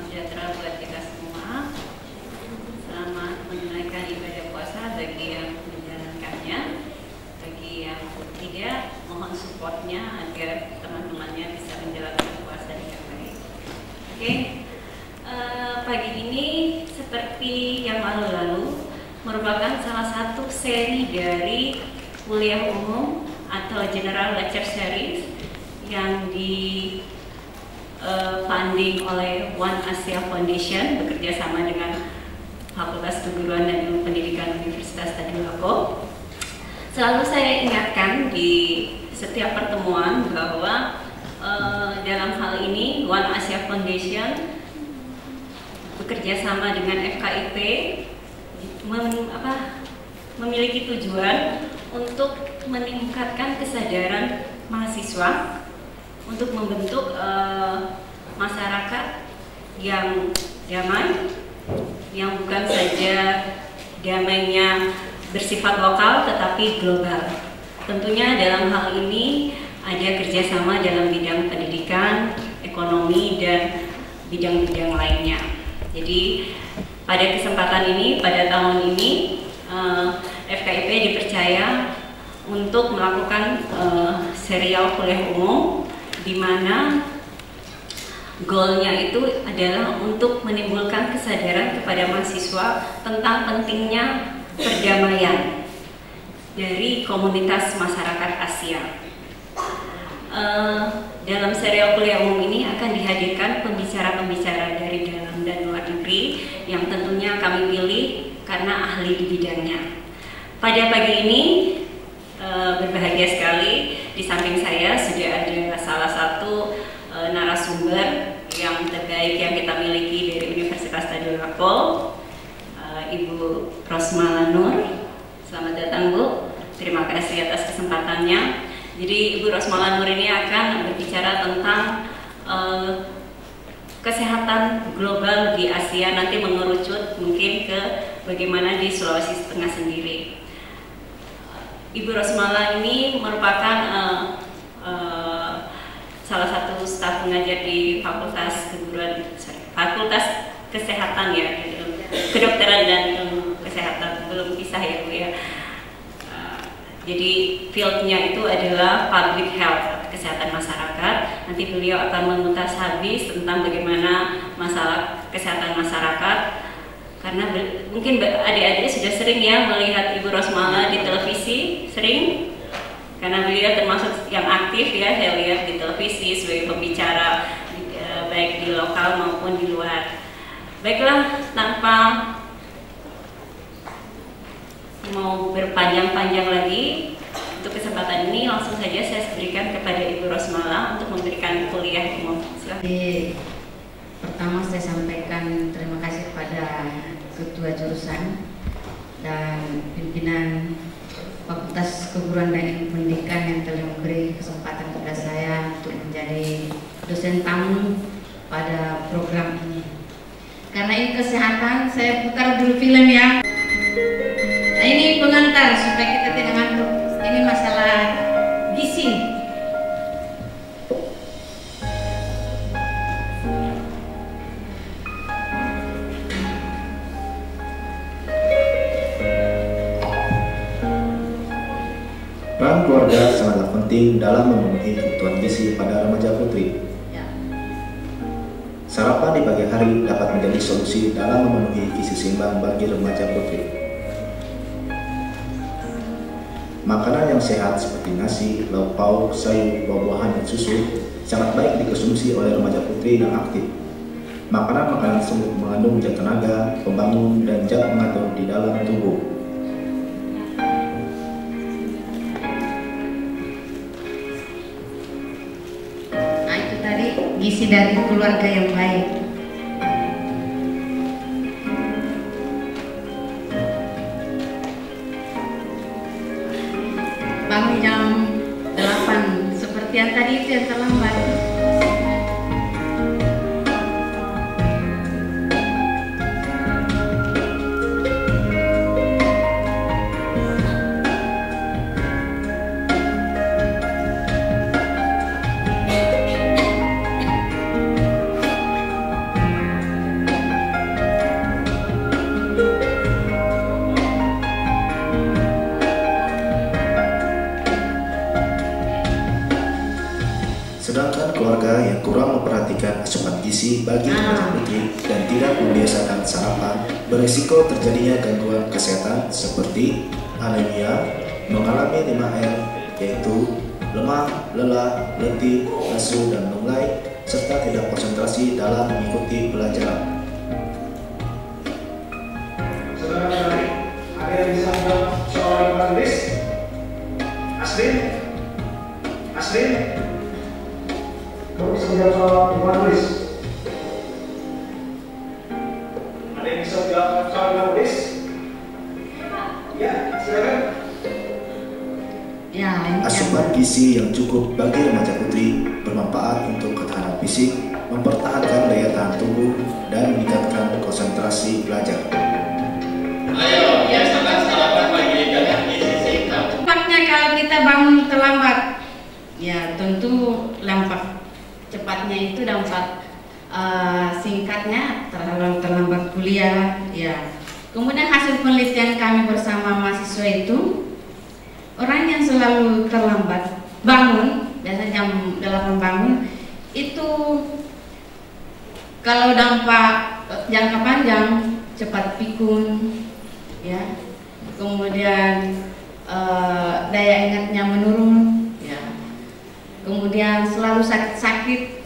sejahtera buat kita semua. Selamat menunaikan ibadah puasa bagi yang menjalankannya. Bagi yang tidak, mohon supportnya agar teman-temannya bisa menjalankan puasa dengan baik. Oke, pagi ini seperti yang lalu-lalu merupakan salah satu seri dari kuliah umum atau General Lecture Series yang funding oleh One Asia Foundation bekerja sama dengan Fakultas Keguruan dan Ilmu Pendidikan Universitas Tadulako. Selalu saya ingatkan di setiap pertemuan bahwa dalam hal ini One Asia Foundation bekerja sama dengan FKIP memiliki tujuan untuk meningkatkan kesadaran mahasiswa untuk membentuk masyarakat yang damai, yang bukan saja damainya bersifat lokal tetapi global. Tentunya dalam hal ini ada kerjasama dalam bidang pendidikan, ekonomi, dan bidang-bidang lainnya. Jadi pada kesempatan ini, pada tahun ini, FKIP dipercaya untuk melakukan serial kuliah umum di mana goalnya itu adalah untuk menimbulkan kesadaran kepada mahasiswa tentang pentingnya perdamaian dari komunitas masyarakat Asia. Dalam serial kuliah umum ini akan dihadirkan pembicara-pembicara dari dalam dan luar negeri yang tentunya kami pilih karena ahli di bidangnya. Pada pagi ini berbahagia sekali di samping saya sudah ada salah satu narasumber yang terbaik yang kita miliki dari Universitas Tadulako, Ibu Rosmala Nur. Selamat datang Bu, terima kasih atas kesempatannya. Jadi Ibu Rosmala Nur ini akan berbicara tentang kesehatan global di Asia, nanti mengerucut mungkin ke bagaimana di Sulawesi Tengah sendiri. Ibu Rosmala ini merupakan salah satu staf pengajar di Fakultas Kesehatan ya, Kedokteran dan Ilmu Kesehatan, belum pisah ya Bu ya. Jadi fieldnya itu adalah public health, kesehatan masyarakat. Nanti beliau akan mengutas habis tentang bagaimana masalah kesehatan masyarakat. Karena mungkin adik-adik sudah sering ya melihat Ibu Rosmala di televisi, sering. Karena beliau termasuk yang aktif ya, saya lihat di televisi sebagai pembicara baik di lokal maupun di luar. Baiklah, tanpa mau berpanjang-panjang lagi, untuk kesempatan ini langsung saja saya berikan kepada Ibu Rosmala untuk memberikan kuliah umum. Silakan. Pertama saya sampaikan terima kasih kepada Ketua Jurusan dan pimpinan Fakultas Keguruan dan Ilmu Pendidikan yang telah memberi kesempatan kepada saya untuk menjadi dosen tamu pada program ini. Karena ini kesehatan, saya putar dulu film ya. Nah, ini pengantar supaya kita tidak ngantuk. Ini masalah gizi. Peran keluarga sangatlah penting dalam memenuhi kebutuhan gizi pada remaja putri. Sarapan di pagi hari dapat menjadi solusi dalam memenuhi gizi seimbang bagi remaja putri. Makanan yang sehat seperti nasi, lauk pauk, sayur, buah-buahan, dan susu sangat baik dikonsumsi oleh remaja putri yang aktif. Makanan-makanan tersebut mengandung zat tenaga, pembangun, dan zat mengatur di dalam tubuh. Gizi dari keluarga yang baik. Bangun jam 8 seperti yang tadi itu yang terlambat. asupan gizi bagi remaja putri dan tidak membiasakan sarapan, berisiko terjadinya gangguan kesehatan seperti anemia, mengalami 5R, yaitu lemah, lelah, letih, lesu, dan lunglai, serta tidak konsentrasi dalam mengikuti pelajaran. Saudara-saudari, ada yang bisa menjawab soal tulis? Asrin? Asrin? Kamu bisa menjawab soal tulis? Ada yang bisa menjawab soal tulis? Ya, silakan. Ya, ini Asupan gizi yang cukup bagi remaja putri bermanfaat untuk ketahanan fisik, mempertahankan daya tahan tubuh, dan meningkatkan konsentrasi belajar. Ayo, biasakan sarapan pagi dengan gizi seimbang. Dampaknya kalau kita bangun terlambat, ya tentu lambat. Cepatnya itu dampak singkatnya terlambat kuliah, ya. Kemudian hasil penelitian kami bersama mahasiswa itu, orang yang selalu terlambat bangun, biasanya jam 8 bangun, itu kalau dampak jangka panjang cepat pikun, ya. Kemudian daya ingatnya menurun, ya. Kemudian selalu sakit-sakit.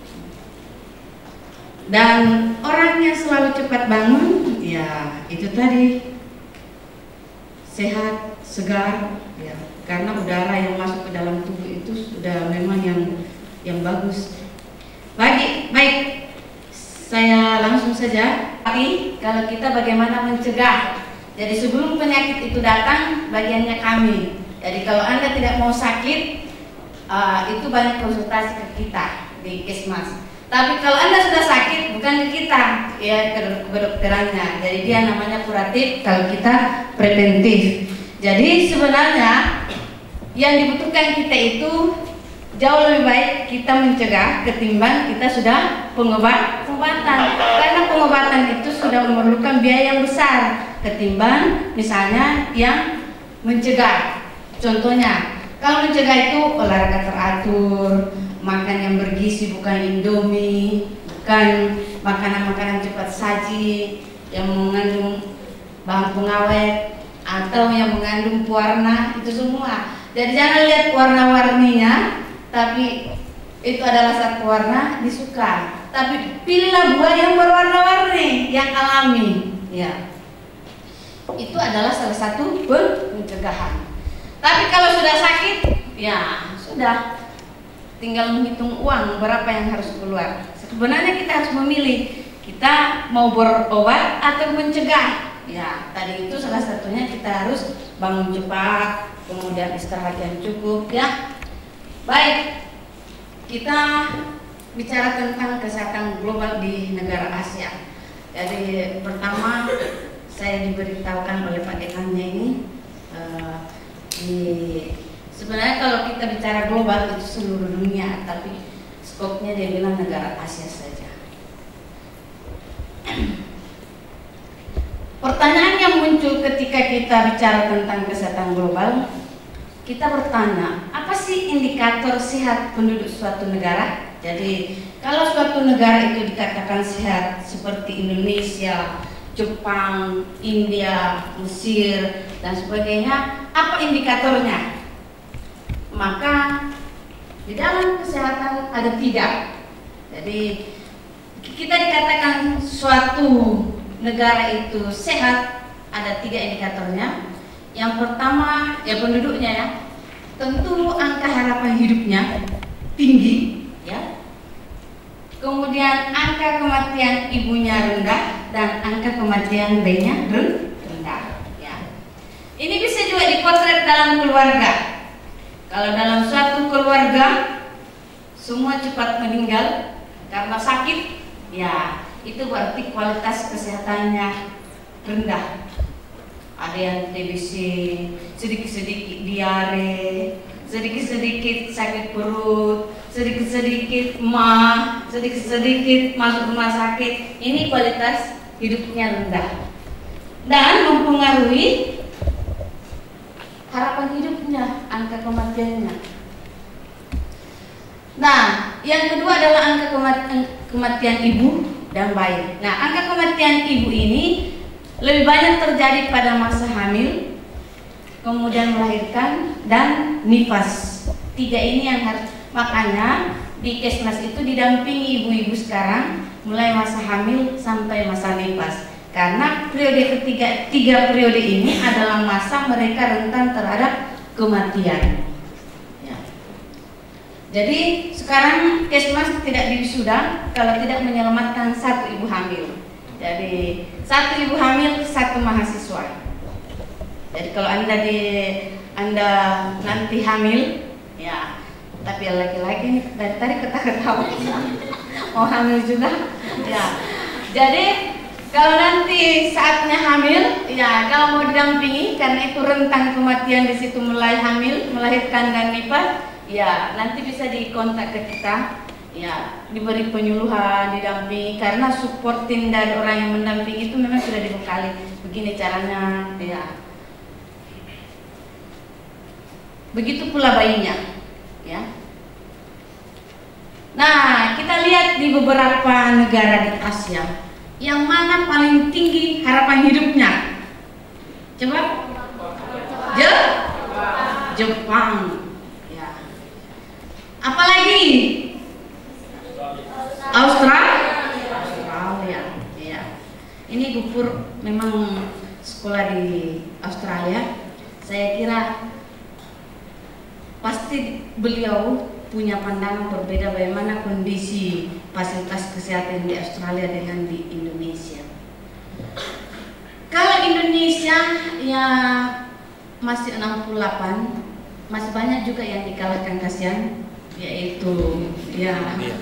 Dan orang yang selalu cepat bangun, ya itu tadi sehat, segar, ya, karena udara yang masuk ke dalam tubuh itu sudah memang yang bagus. Baik, saya langsung saja. Tapi kalau kita bagaimana mencegah? Jadi sebelum penyakit itu datang, bagiannya kami. Jadi kalau Anda tidak mau sakit, itu banyak konsultasi ke kita di Kesmas. Tapi kalau Anda sudah sakit, bukan ke kita, ya ke kedokterannya. Jadi dia namanya kuratif, kalau kita preventif. Jadi sebenarnya yang dibutuhkan kita itu jauh lebih baik kita mencegah ketimbang kita sudah pengobatan. Karena pengobatan itu sudah memerlukan biaya yang besar ketimbang misalnya yang mencegah. Contohnya, kalau mencegah itu olahraga teratur, makan yang bergizi, bukan indomie, bukan makanan-makanan cepat saji yang mengandung bahan pengawet atau yang mengandung pewarna, itu semua. Jadi jangan lihat warna-warninya, tapi itu adalah satu warna disuka. Tapi pilihlah buah yang berwarna-warni, yang alami, ya. Itu adalah salah satu pencegahan. Tapi kalau sudah sakit, ya sudah. Tinggal menghitung uang berapa yang harus keluar. Sebenarnya kita harus memilih, kita mau berobat atau mencegah. Ya, tadi itu salah satunya kita harus bangun cepat, kemudian istirahat yang cukup, ya. Baik, kita bicara tentang kesehatan global di negara Asia. Jadi pertama saya diberitahukan oleh Pak Dekannya ini sebenarnya kalau kita bicara global itu seluruh dunia, tapi skopnya dia bilang negara Asia saja. Pertanyaan yang muncul ketika kita bicara tentang kesehatan global, kita bertanya, apa sih indikator sehat penduduk suatu negara? Jadi kalau suatu negara itu dikatakan sehat seperti Indonesia, Jepang, India, Mesir, dan sebagainya, apa indikatornya? Maka di dalam kesehatan ada 3. Jadi kita dikatakan suatu negara itu sehat, ada 3 indikatornya. Yang pertama ya penduduknya, ya. Tentu angka harapan hidupnya tinggi, ya. Kemudian angka kematian ibunya rendah dan angka kematian bayinya rendah, ya. Ini bisa juga dipotret dalam keluarga. Kalau dalam suatu keluarga semua cepat meninggal karena sakit, ya itu berarti kualitas kesehatannya rendah. Ada yang TBC, sedikit-sedikit diare, sedikit-sedikit sakit perut, sedikit-sedikit emah, sedikit-sedikit masuk rumah sakit. Ini kualitas hidupnya rendah dan mempengaruhi harapan hidupnya, angka kematiannya. Nah, yang kedua adalah angka kematian ibu dan bayi. Nah, angka kematian ibu ini lebih banyak terjadi pada masa hamil, kemudian melahirkan, dan nifas. 3 ini yang harus, makanya di Kesmas itu didampingi ibu-ibu sekarang mulai masa hamil sampai masa nifas. Karena periode ketiga, 3 periode ini adalah masa mereka rentan terhadap kematian. Ya. Jadi sekarang Kesmas tidak diwisuda kalau tidak menyelamatkan 1 ibu hamil. Jadi 1 ibu hamil 1 mahasiswa. Jadi kalau anda nanti hamil, ya, tapi laki-laki ini dari tadi ketawa-ketawa mau hamil juga, ya. Jadi kalau nanti saatnya hamil, ya, kalau mau didampingi karena itu rentan kematian di situ mulai hamil, melahirkan dan nifas, ya, nanti bisa dikontak ke kita, ya, diberi penyuluhan, didampingi, karena support tim dari orang yang mendampingi itu memang sudah dibekali. Begini caranya, ya. Begitu pula bayinya, ya. Nah, kita lihat di beberapa negara di Asia, yang mana paling tinggi harapan hidupnya? Coba? Jepang. Ya. Apalagi? Australia. Ya. Ini Bu Pur memang sekolah di Australia. Saya kira pasti beliau punya pandangan berbeda bagaimana kondisi fasilitas kesehatan di Australia dengan di Indonesia. Kalau Indonesia ya masih 68, masih banyak juga yang dikalahkan, kasihan, yaitu ya,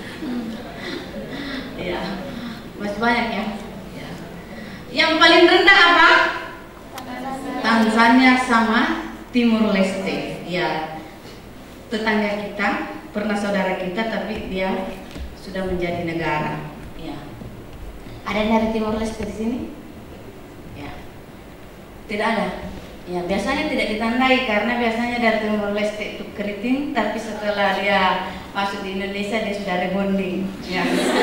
ya masih banyak ya. Yang paling rendah apa? Tanzania sama Timur Leste, ya. Tetangga kita, pernah saudara kita, tapi dia sudah menjadi negara. Ya. Ada dari Timor Leste di sini? Ya. Tidak ada. Ya, biasanya tidak ditandai karena biasanya dari Timor Leste itu keriting, tapi setelah dia masuk di Indonesia dia sudah rebonding. Ya.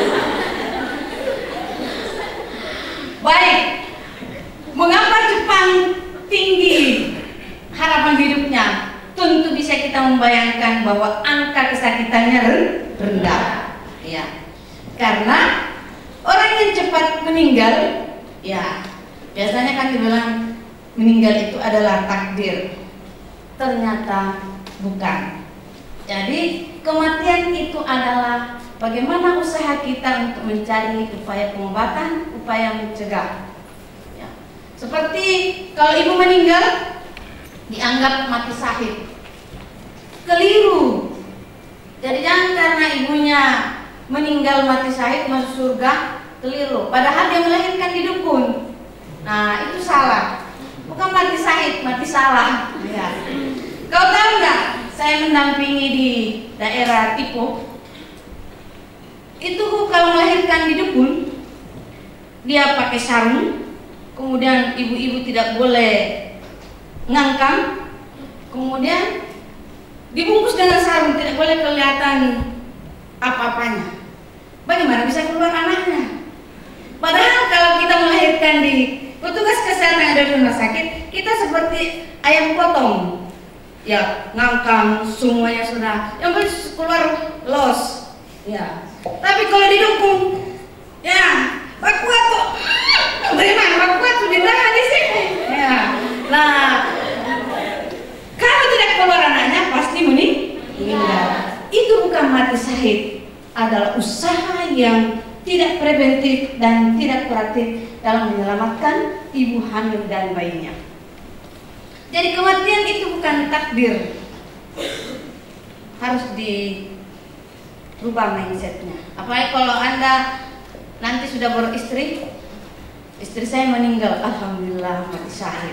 Baik. Mengapa Jepang tinggi harapan hidupnya? Tentu bisa kita membayangkan bahwa angka kesakitannya rendah, ya. Karena orang yang cepat meninggal, ya, biasanya kan dibilang meninggal itu adalah takdir. Ternyata bukan. Jadi kematian itu adalah bagaimana usaha kita untuk mencari upaya pengobatan, upaya mencegah. Ya. Seperti kalau ibu meninggal, dianggap mati syahid. Keliru. Jadi jangan karena ibunya meninggal mati syahid masuk surga, keliru. Padahal dia melahirkan di dukun. Nah, itu salah. Bukan mati syahid, mati salah. Ya. Kau tahu nggak? Saya mendampingi di daerah Tipo. Itu kalau melahirkan di dukun, dia pakai sarung. Kemudian ibu-ibu tidak boleh ngangkang, kemudian dibungkus dengan sarung, tidak boleh kelihatan apa-apanya. Bagaimana bisa keluar anaknya? Padahal kalau kita melahirkan di petugas kesehatan ada di rumah sakit, kita seperti ayam potong, ya, ngangkang semuanya sudah, yang penting keluar los, ya. Tapi kalau didukung, ya, bakuat kok, bagaimana bakuat sudah ditahan di sini, ya. Nah, kalau tidak keluar anaknya pasti meninggal. Itu bukan mati syahid, adalah usaha yang tidak preventif dan tidak proaktif dalam menyelamatkan ibu hamil dan bayinya. Jadi kematian itu bukan takdir, harus dirubah mindsetnya. Apalagi kalau Anda nanti sudah beristri, istri saya meninggal, alhamdulillah mati syahid.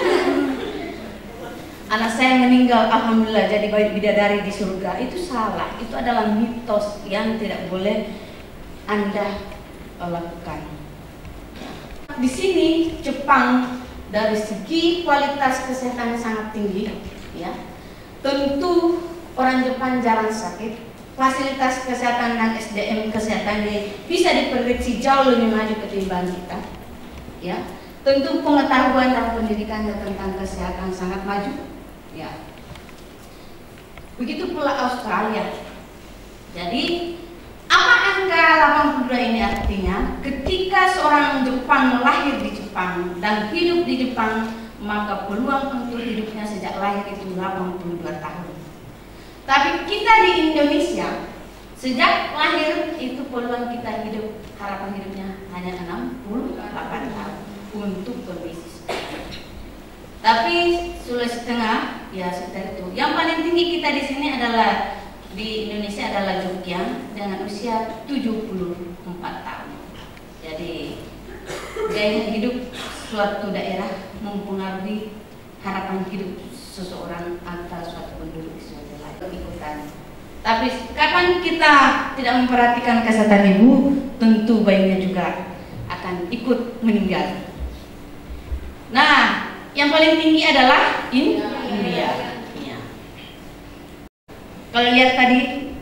Anak saya meninggal, alhamdulillah jadi bidadari di surga. Itu salah, itu adalah mitos yang tidak boleh Anda lakukan. Di sini Jepang dari segi kualitas kesehatan sangat tinggi, ya. Tentu orang Jepang jarang sakit, fasilitas kesehatan dan SDM kesehatan bisa diprediksi jauh lebih maju ketimbang kita. Ya, tentu pengetahuan dan pendidikan tentang kesehatan sangat maju. Ya, begitu pula Australia. Jadi, apa angka 82 ini artinya? Ketika seorang Jepang lahir di Jepang dan hidup di Jepang, maka peluang untuk hidupnya sejak lahir itu 82 tahun. Tapi kita di Indonesia, sejak lahir itu peluang kita hidup, harapan hidupnya hanya 68 tahun untuk kondisi. Tapi Sulawesi Tengah, ya seperti itu. Yang paling tinggi kita di sini adalah di Indonesia adalah Jogja dengan usia 74 tahun. Jadi gaya hidup suatu daerah mempengaruhi harapan hidup seseorang atau suatu penduduk di suatu ikutan. Tapi kapan kita tidak memperhatikan kesehatan ibu, tentu bayinya juga akan ikut meninggal. Nah, yang paling tinggi adalah India. Ya. Kalau lihat tadi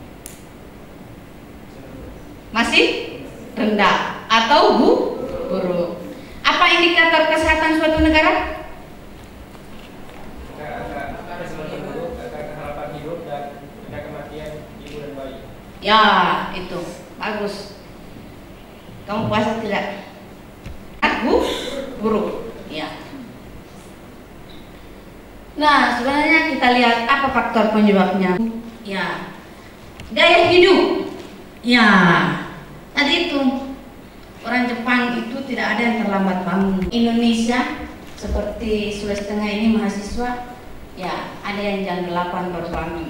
masih rendah atau buruk. Apa indikator kesehatan suatu negara? Ya, itu bagus. Kamu puasa tidak? Buruk. Ya. Nah, sebenarnya kita lihat apa faktor penyebabnya. Ya, gaya hidup. Ya, tadi itu orang Jepang itu tidak ada yang terlambat bangun. Indonesia seperti Sulawesi Tengah ini mahasiswa, ya ada yang jam 8 baru bangun.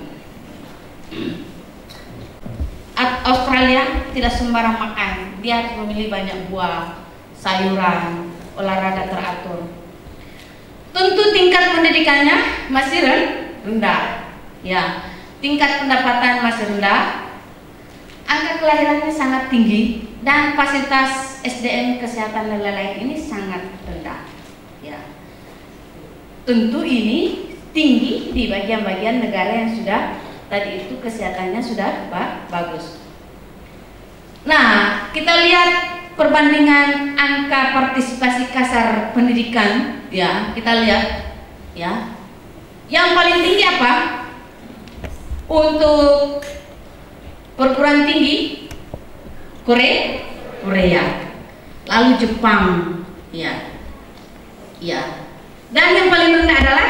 Australia tidak sembarang makan, dia harus memilih banyak buah, sayuran, olahraga teratur. Tentu tingkat pendidikannya masih rendah, ya, tingkat pendapatan masih rendah, angka kelahirannya sangat tinggi, dan fasilitas SDM kesehatan dan lain-lain ini sangat rendah. Ya, tentu ini tinggi di bagian-bagian negara yang sudah tadi itu kesehatannya sudah bagus. Nah, kita lihat perbandingan angka partisipasi kasar pendidikan, ya, kita lihat, ya, yang paling tinggi apa? Untuk perguruan tinggi Korea, lalu Jepang, ya, dan yang paling rendah adalah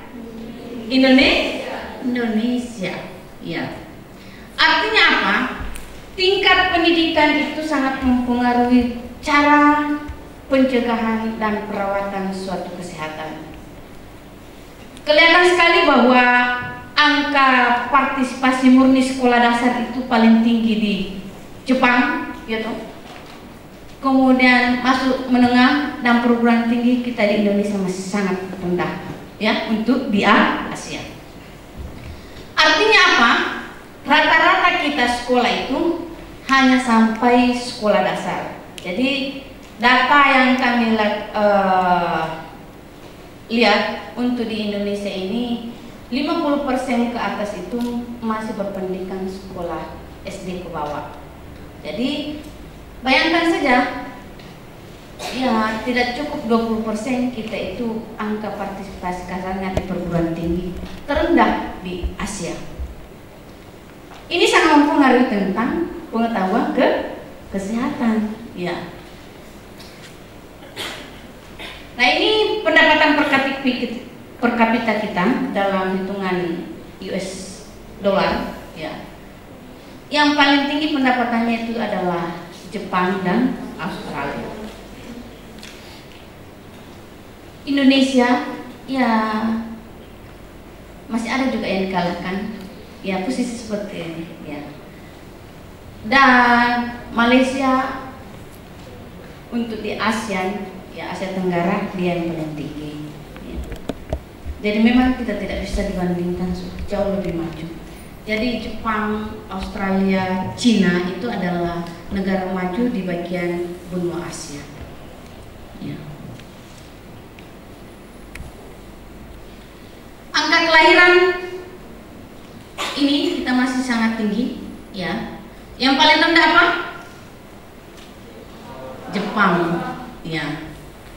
Indonesia, ya. Artinya apa? Tingkat pendidikan itu sangat mempengaruhi cara pencegahan dan perawatan suatu kesehatan. Kelihatan sekali bahwa angka partisipasi murni sekolah dasar itu paling tinggi di Jepang, gitu. Kemudian masuk menengah dan perguruan tinggi kita di Indonesia masih sangat rendah, ya, untuk di Asia. Artinya apa? Rata-rata kita sekolah itu hanya sampai sekolah dasar. Jadi data yang kami lihat untuk di Indonesia ini 50% ke atas itu masih berpendidikan sekolah SD ke bawah. Jadi bayangkan saja, ya tidak cukup 20% kita itu angka partisipasi kasarnya di perguruan tinggi terendah di Asia. Ini sangat mempengaruhi tentang pengetahuan kesehatan, ya. Nah, ini pendapatan per kapita kita dalam hitungan US dollar, ya. Yang paling tinggi pendapatannya itu adalah Jepang dan Australia. Indonesia, ya, masih ada juga yang dikalahkan, ya, posisi seperti ini, ya. Dan Malaysia untuk di ASEAN, ya, Asia Tenggara, dia yang paling tinggi, ya. Jadi memang kita tidak bisa dibandingkan, jauh lebih maju. Jadi Jepang, Australia, Cina itu adalah negara maju di bagian benua Asia, ya. Angka kelahiran ini kita masih sangat tinggi, Ya, yang paling rendah apa? Jepang. Ya.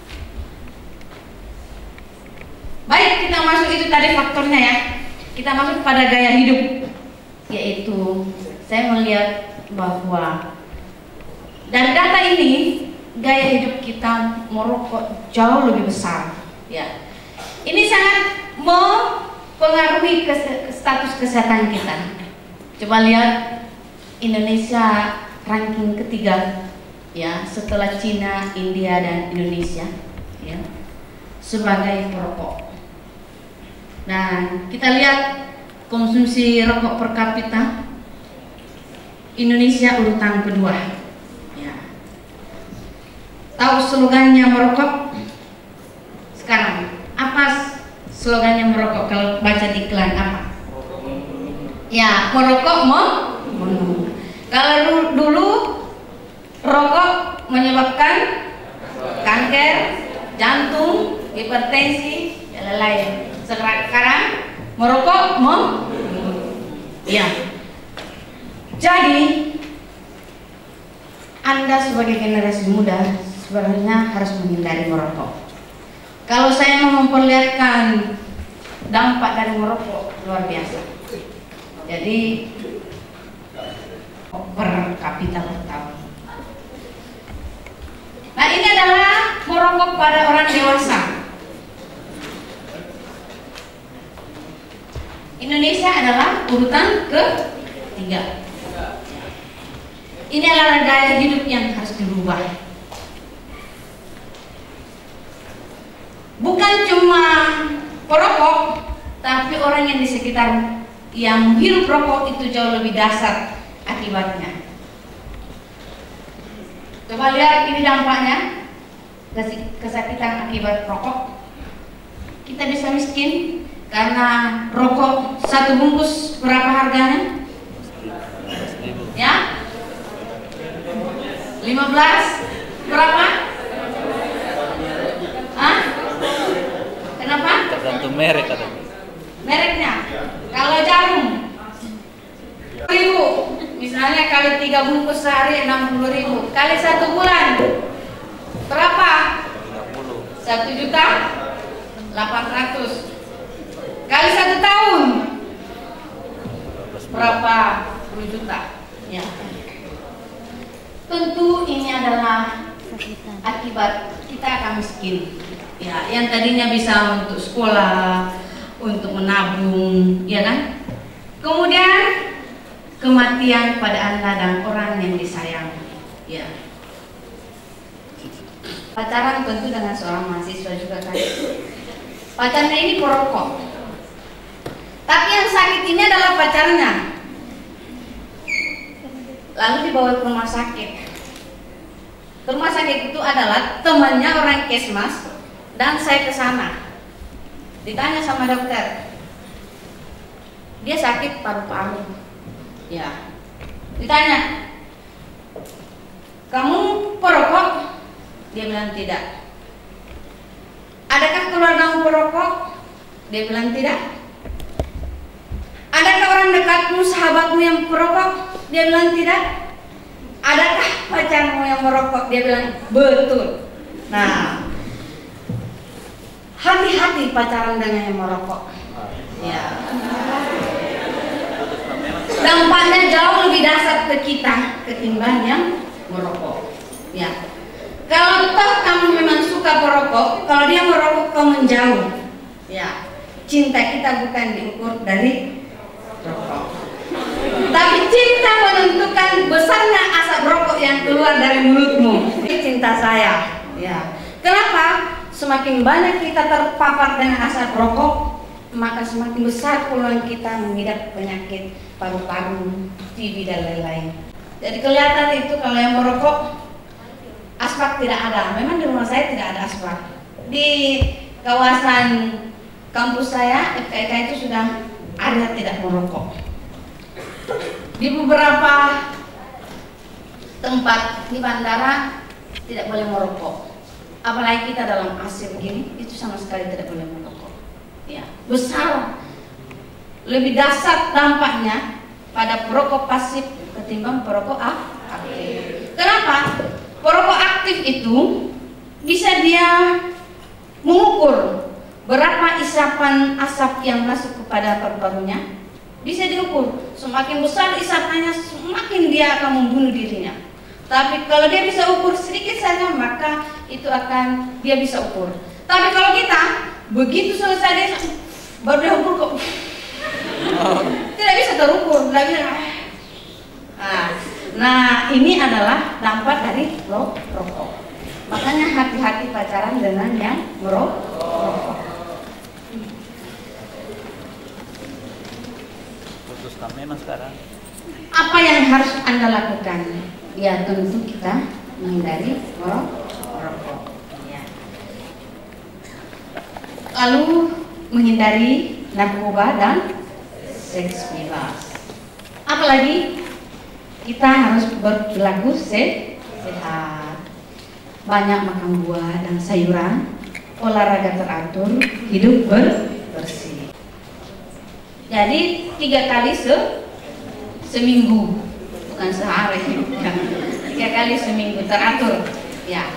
Baik, kita masuk itu tadi faktornya ya. Kita masuk pada gaya hidup, yaitu saya melihat bahwa dari data ini gaya hidup kita merokok jauh lebih besar. Ya, ini sangat mempengaruhi status kesehatan kita. Coba lihat Indonesia ranking ketiga, ya, setelah Cina, India dan Indonesia, ya, sebagai perokok. Nah, kita lihat konsumsi rokok per kapita, Indonesia urutan kedua. Ya. Tahu slogannya merokok? Sekarang, apa slogannya merokok kalau baca di iklan apa? Ya, merokok membunuh. Kalau dulu rokok menyebabkan kanker, jantung, hipertensi, dan lain-lain. Sekarang merokok ya. Jadi Anda sebagai generasi muda sebenarnya harus menghindari merokok. Kalau saya mau memperlihatkan dampak dari merokok luar biasa. Jadi per kapita per tahun. Nah, ini adalah merokok pada orang dewasa. Indonesia adalah urutan ketiga. Ini adalah gaya hidup yang harus dirubah. Bukan cuma perokok, tapi orang yang di sekitar yang menghirup rokok itu jauh lebih dahsyat akibatnya. Coba lihat ini dampaknya, kesakitan akibat rokok. Kita bisa miskin karena rokok satu bungkus berapa harganya? Ya, 15 berapa? Hah? Kenapa? Tergantung merek katanya. Mereknya. Kalau jarum 1.000, misalnya kali 3 bungkus sehari 60.000, kali 1 bulan berapa? 1.800.000. Kali 1 tahun berapa? 10 juta. Ya. Tentu ini adalah akibat kita akan miskin. Ya, yang tadinya bisa untuk sekolah, untuk menabung, ya kan? Kemudian kematian pada Anda dan orang yang disayang. Ya. Pacaran tentu dengan seorang mahasiswa juga kan. Pacarnya ini perokok. Tapi yang sakit ini adalah pacarnya. Lalu dibawa ke rumah sakit. Rumah sakit itu adalah temannya orang Kesmas dan saya ke sana. Ditanya sama dokter, dia sakit paru-paru. Ya. Ditanya, kamu perokok? Dia bilang tidak. Adakah keluargamu perokok? Dia bilang tidak. Adakah orang dekatmu, sahabatmu yang perokok? Dia bilang tidak. Adakah pacarmu yang merokok? Dia bilang betul. Nah, hati-hati pacaran dengan yang merokok. Ya. Dampaknya jauh lebih dahsyat ke kita ketimbang yang merokok. Ya. Kalau toh kamu memang suka merokok, kalau dia merokok kau menjauh. Ya. Cinta kita bukan diukur dari rokok. Tapi cinta menentukan besarnya asap rokok yang keluar dari mulutmu. Ini cinta saya. Ya. Kenapa? Semakin banyak kita terpapar dengan asap rokok, maka semakin besar peluang kita mengidap penyakit paru-paru, TB dan lain-lain. Jadi kelihatan itu kalau yang merokok, asbak tidak ada. Memang di rumah saya tidak ada asbak. Di kawasan kampus saya, FKK itu sudah ada tidak merokok. Di beberapa tempat di bandara tidak boleh merokok. Apalagi kita dalam AC begini, itu sama sekali tidak boleh merokok. Ya, besar, lebih dahsyat dampaknya pada perokok pasif ketimbang perokok aktif. Kenapa? Perokok aktif itu bisa dia mengukur berapa isapan asap yang masuk kepada paru-parunya, bisa diukur. Semakin besar isapannya, semakin dia akan membunuh dirinya. Tapi kalau dia bisa ukur sedikit saja, maka itu akan dia bisa ukur. Tapi kalau kita begitu selesai dia baru dia ukur kok, tidak bisa terukur, tidak bisa. Nah, ini adalah dampak dari rokok. Makanya hati-hati pacaran dengan yang merokok. Putus kami mas sekarang. Apa yang harus Anda lakukan? Ya tentu kita menghindari merokok. Ya. Lalu menghindari narkoba dan seks bebas. Apalagi kita harus berperilaku sehat. Banyak makan buah dan sayuran, olahraga teratur, hidup bersih. Jadi 3 kali seminggu, bukan sehari, 3 kali seminggu teratur, ya.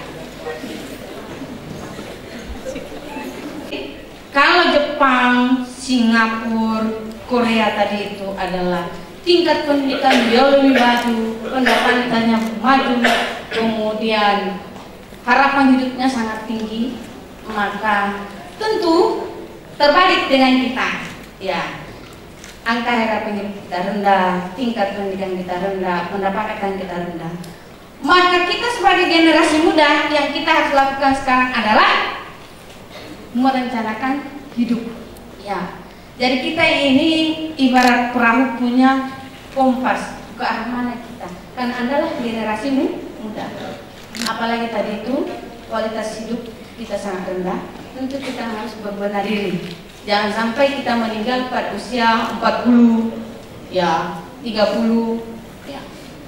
Kalau Jepang, Singapura, Korea tadi itu adalah tingkat pendidikan jauh lebih maju, pendapatannya maju, kemudian harapan hidupnya sangat tinggi, maka tentu terbalik dengan kita, ya. Angka harapan hidup kita rendah, tingkat pendidikan kita rendah, pendapatan kita rendah. Maka kita sebagai generasi muda yang kita harus lakukan sekarang adalah merencanakan hidup, ya. Jadi kita ini ibarat perahu punya kompas ke arah mana kita, karena adalah generasi muda. Apalagi tadi itu kualitas hidup kita sangat rendah, tentu kita harus berbenah diri. Jangan sampai kita meninggal pada usia 40, ya 30, ya.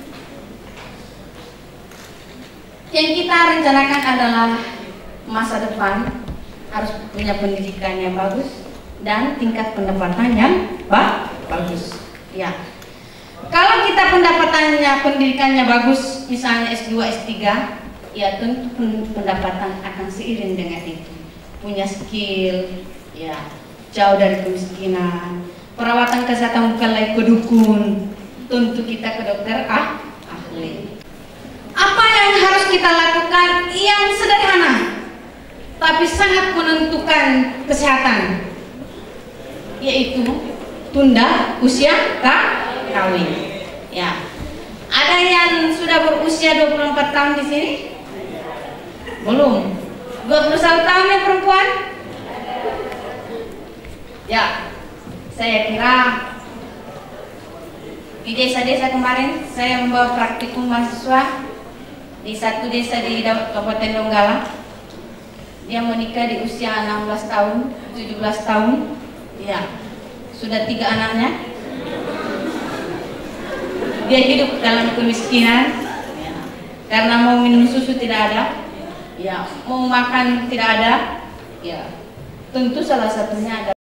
Yang kita rencanakan adalah masa depan harus punya pendidikan yang bagus dan tingkat pendapatan yang bagus, ya. Kalau kita pendapatannya, pendidikannya bagus, misalnya S2, S3, ya tentu pendapatan akan seiring dengan itu. Punya skill, ya, jauh dari kemiskinan. Perawatan kesehatan bukan lagi ke dukun, tentu kita ke dokter ahli. Apa yang harus kita lakukan? Yang sederhana, tapi sangat menentukan kesehatan, yaitu tunda usia kawin. Ya. Ada yang sudah berusia 24 tahun di sini? Belum. 21 tahun yang perempuan? Ya. Saya kira di desa-desa kemarin saya membawa praktikum mahasiswa di satu desa di Kabupaten Donggala. Dia menikah di usia 16 tahun, 17 tahun. Ya. Sudah 3 anaknya. Dia hidup dalam kemiskinan, ya, karena mau minum susu tidak ada, ya, mau makan tidak ada, ya, tentu salah satunya adalah